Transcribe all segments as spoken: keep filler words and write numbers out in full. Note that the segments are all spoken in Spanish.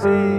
Sí.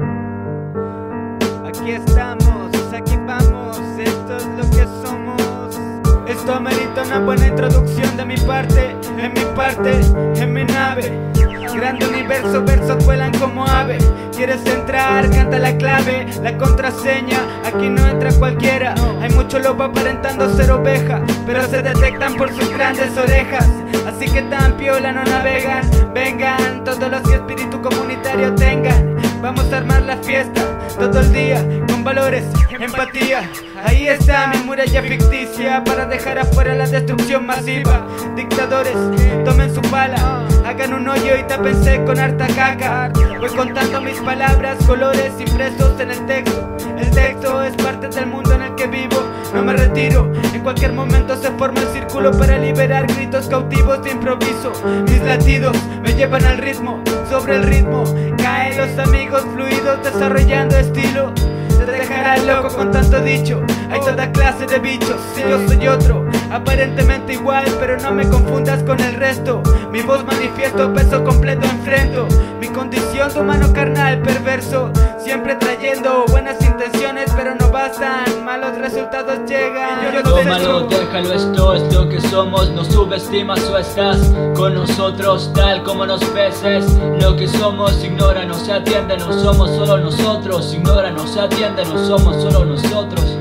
Aquí estamos, aquí vamos, esto es lo que somos. Esto amerita una buena introducción de mi parte, en mi parte, en mi nave. Grande universo, versos vuelan como ave. ¿Quieres entrar? Canta la clave, la contraseña, aquí no entra cualquiera. Hay mucho lobo aparentando ser oveja, pero se detectan por sus grandes orejas. Así que tan piola no navegan. Vengan todos los que espíritu comunitario tengan. Vamos a armar la fiesta todo el día, con valores, empatía. Ahí está mi muralla ficticia para dejar afuera la destrucción masiva. Dictadores, tomen su pala, hagan un hoyo y tápense con harta caca. Voy contando mis palabras, colores impresos en el texto. El texto es parte del mundo en el que vivo. No me retiro, en cualquier momento se forma el círculo para liberar gritos cautivos de improviso. Mis latidos me llevan al ritmo, sobre el ritmo caen los amigos fluidos desarrollando estilo. Te dejará loco con tanto dicho, hay toda clase de bichos. Si yo soy otro, aparentemente igual, pero no me confundas con el resto. Mi voz manifiesto, peso completo enfrento mi condición de humano carnal perverso. Siempre trayendo buenas intenciones, pero no bastan, malos resultados llegan. Yo Tómalo, déjalo, esto es lo que somos. No subestimas o estás con nosotros tal como nos peces. Lo que somos, ignora, no se atiende, no somos solo nosotros. Ignora, no se atiende, no somos solo nosotros.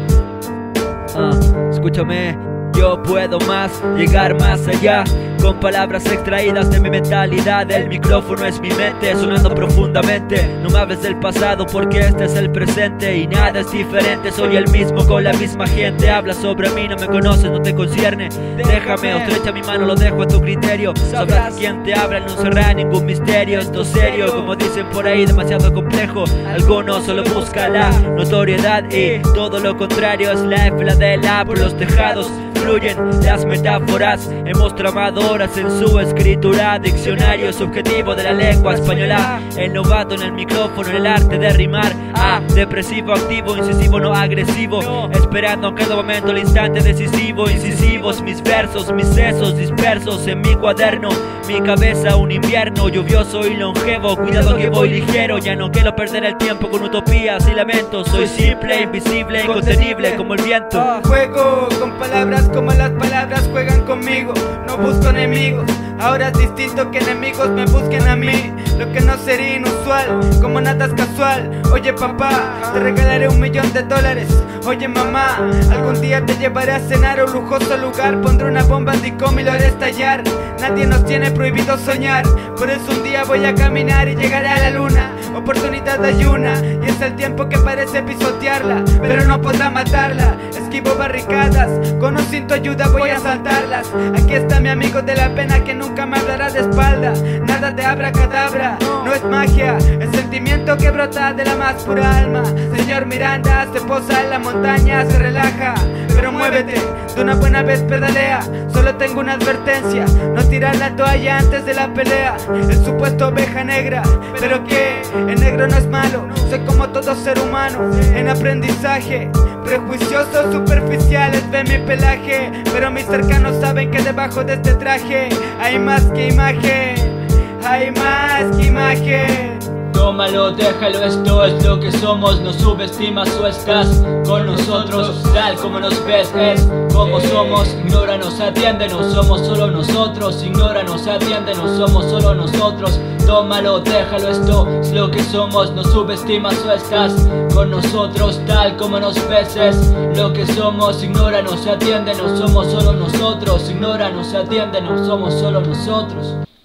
Ah, escúchame, yo puedo más, llegar más allá. Con palabras extraídas de mi mentalidad. El micrófono es mi mente, sonando profundamente. No me hables del pasado porque este es el presente y nada es diferente. Soy el mismo con la misma gente. Habla sobre mí, no me conoces, no te concierne. Déjame, o estrecha mi mano, lo dejo a tu criterio. Sabrás quién te habla, no cerrará ningún misterio. Esto es serio, como dicen por ahí, demasiado complejo. Algunos solo buscan la notoriedad y todo lo contrario es la F, la de la. Por los tejados fluyen las metáforas. Hemos tramado horas en su escritura. Diccionario subjetivo de la lengua española. El novato en el micrófono, en el arte de rimar. A, depresivo, activo, incisivo, no agresivo. Esperando en cada momento el instante decisivo. Incisivos mis versos, mis sesos dispersos en mi cuaderno. Mi cabeza un invierno lluvioso y longevo. Cuidado que voy ligero, ya no quiero perder el tiempo con utopías y lamentos. Soy simple, invisible, incontenible como el viento. Juego con palabras como las palabras juegan conmigo. No busco enemigos, ahora es distinto que enemigos me busquen a mí. Lo que no sería inusual, como nada es casual. Oye papá, te regalaré un millón de dólares. Oye mamá, algún día te llevaré a cenar a un lujoso lugar. Pondré una bomba anticom y lo haré estallar. Nadie nos tiene prohibido soñar, por eso un día voy a caminar y llegaré a la luna. Oportunidad hay una, y es el tiempo que parece pisotearla, pero no podrá matarla. Esquivo barricadas, con un cinto ayuda voy a saltarlas. Aquí está mi amigo de la pena que nunca me hablará de espalda. Nada de abracadabra, no es magia, es sentimiento que brota de la más pura alma. Señor Miranda se posa en la montaña, se relaja, pero muévete, de una buena vez pedalea. Solo tengo una advertencia, no tirar la toalla antes de la pelea. El supuesto oveja negra, pero que el negro no es malo. Soy como todo ser humano, en aprendizaje. Prejuiciosos superficiales ven mi pelaje, pero mis cercanos saben que debajo de este traje hay más que imagen, hay más que imagen. Tómalo, déjalo, esto es lo que somos. No subestimas o estás con nosotros tal como nos ves, es como somos. Ignora, no se atiende, no somos solo nosotros. Ignora, no se atiende, no somos solo nosotros. Tómalo, déjalo, esto es lo que somos. No subestimas o estás con nosotros tal como nos ves, es lo que somos. Ignora, no se atiende, no somos solo nosotros. Ignora, no se atiende, no somos solo nosotros.